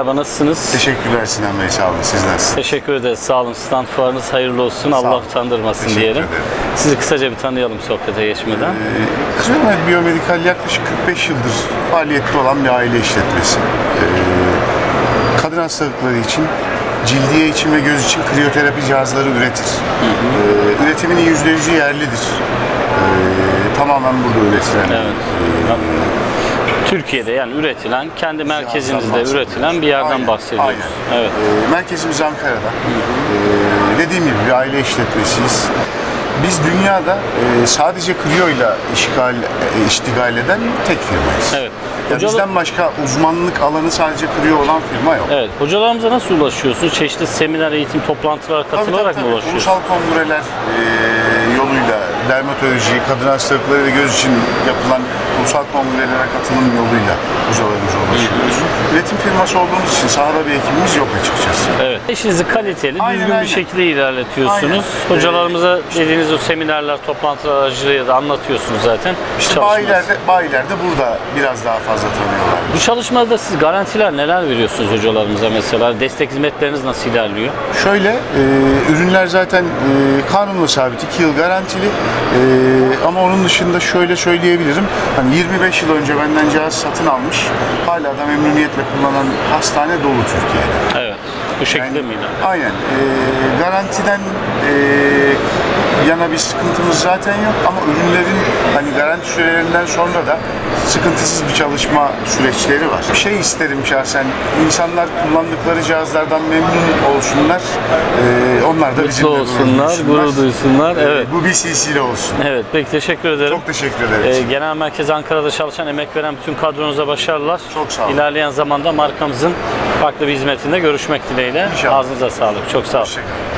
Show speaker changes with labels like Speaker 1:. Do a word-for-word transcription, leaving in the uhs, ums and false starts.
Speaker 1: merhaba, nasılsınız?
Speaker 2: Teşekkürler Sinan Bey, sağ olun. Siz nasılsınız?
Speaker 1: Teşekkür ederiz, sağ olun. Stand fuarınız hayırlı olsun, Allah
Speaker 2: olun.
Speaker 1: utandırmasın
Speaker 2: Teşekkür
Speaker 1: diyelim.
Speaker 2: ederim.
Speaker 1: Sizi kısaca bir tanıyalım sohbete geçmeden.
Speaker 2: Ee, Kryomed Biyomedikal yaklaşık kırk beş yıldır faaliyette olan bir aile işletmesi. Ee, kadın hastalıkları için, cildiye için ve göz için kriyoterapi cihazları üretir. Hı hı. Ee, üretiminin yüzde yüzü yerlidir. Ee, tamamen burada üretilen.
Speaker 1: Evet.
Speaker 2: Ee,
Speaker 1: Türkiye'de yani üretilen, kendi merkezinizde üretilen bir yerden
Speaker 2: aynen,
Speaker 1: bahsediyoruz.
Speaker 2: Aynen.
Speaker 1: Evet.
Speaker 2: Ee, merkezimiz Ankara'da. Ee, dediğim gibi bir aile işletmesiyiz. Biz dünyada e, sadece kriyoyla işgal, e, iştigal eden tek firmayız.
Speaker 1: Evet.
Speaker 2: Ya
Speaker 1: Hocalar...
Speaker 2: bizden başka uzmanlık alanı sadece kriyo olan firma yok.
Speaker 1: Evet. Hocalarımıza nasıl ulaşıyorsunuz? Çeşitli seminer, eğitim, toplantılara katılarak
Speaker 2: tabii, tabii,
Speaker 1: mı ulaşıyorsunuz?
Speaker 2: Ulusal kongreler e, yoluyla dermatoloji, kadın hastalıkları ve göz için yapılan ulusal kongrelere katılım yoluyla hocalarımıza ulaşıyoruz. Üretim firması olduğumuz için sahada bir ekibimiz yok açıkçası.
Speaker 1: Evet. İşinizi kaliteli,
Speaker 2: Aynen,
Speaker 1: düzgün
Speaker 2: aynen.
Speaker 1: bir şekilde ilerletiyorsunuz.
Speaker 2: Aynen.
Speaker 1: Hocalarımıza dediğiniz o seminerler, toplantılar aracılığıyla da anlatıyorsunuz zaten.
Speaker 2: İşte bayilerde, bayilerde burada biraz daha fazla tanıyorlar.
Speaker 1: Bu çalışmada siz garantiler neler veriyorsunuz hocalarımıza mesela? Destek hizmetleriniz nasıl ilerliyor?
Speaker 2: Şöyle, e, ürünler zaten e, kanunla sabit, iki yıl garantili. E, ama onun dışında şöyle söyleyebilirim. Hani yirmi beş yıl önce benden cihaz satın almış, hala da memnuniyetle kullanan hastane dolu Türkiye'de.
Speaker 1: Evet. Bu şekilde
Speaker 2: Yani,
Speaker 1: mi yine?
Speaker 2: aynen. E, garantiden e, yana bir sıkıntımız zaten yok ama ürünlerin hani garanti sürelerinden sonra da sıkıntısız bir çalışma süreçleri var. Bir şey isterim şahsen, insanlar kullandıkları cihazlardan memnun olsunlar, e, onlar da bizimle
Speaker 1: Mutlu olsunlar, gurur duysunlar.
Speaker 2: E,
Speaker 1: Evet.
Speaker 2: bu bir silsile olsun.
Speaker 1: Evet, peki teşekkür ederim.
Speaker 2: Çok teşekkür ederiz.
Speaker 1: Ee, Genel Merkez Ankara'da çalışan, emek veren bütün kadronuza başarılar.
Speaker 2: Çok sağ olun.
Speaker 1: İlerleyen zamanda markamızın farklı bir hizmetinde görüşmek dileğiyle.
Speaker 2: İnşallah.
Speaker 1: Ağzınıza sağlık. Çok sağ olun.
Speaker 2: Hoşçakalın.